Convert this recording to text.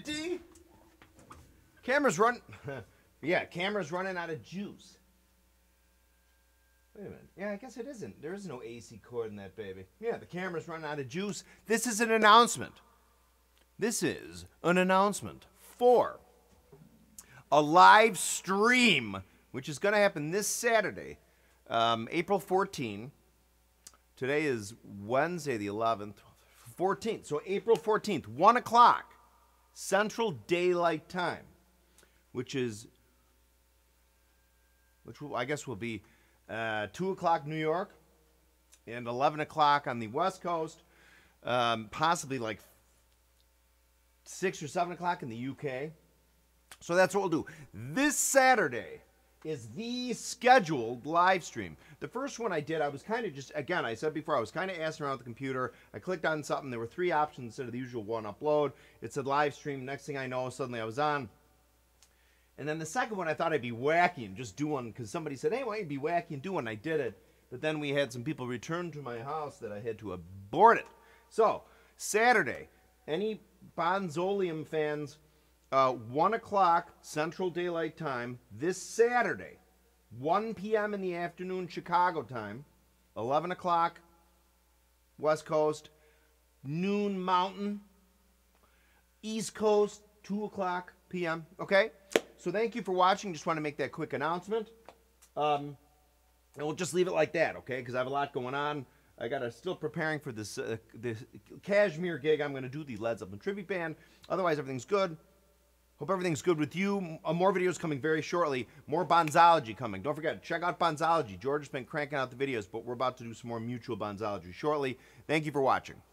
D? Camera's run. Yeah, camera's running out of juice. Wait a minute. Yeah, I guess it isn't. There is no AC cord in that baby. Yeah, the camera's running out of juice. This is an announcement. This is an announcement for a live stream, which is going to happen this Saturday, April 14. Today is Wednesday, the 11th, 14th. So April 14th, 1 o'clock, Central Daylight Time, which I guess will be 2 o'clock New York and 11 o'clock on the West Coast, possibly like 6 or 7 o'clock in the UK. So that's what we'll do. This Saturday is the scheduled live stream. The first one I did, I was kind of just, again, I said before, I was kind of asking around with the computer. I clicked on something. There were 3 options instead of the usual one, upload. It said live stream. Next thing I know, suddenly I was on. And then the second one, I thought I'd be wacky and just do one because somebody said, hey, why don't you be wacky and do one? I did it. But then we had some people return to my house that I had to abort it. So, Saturday, any Bonzolium fans, 1 o'clock Central Daylight Time this Saturday, 1 p.m. in the afternoon Chicago time, 11 o'clock West Coast, noon Mountain, East Coast, 2 o'clock p.m., okay? So thank you for watching. Just want to make that quick announcement. And we'll just leave it like that, okay? Because I have a lot going on. I got to still preparing for this Kashmir gig. I'm going to do the Led Zeppelin tribute band. Otherwise, everything's good. Hope everything's good with you. More videos coming very shortly. More Bonzology coming. Don't forget, check out Bonzology. George has been cranking out the videos, but we're about to do some more mutual Bonzology shortly. Thank you for watching.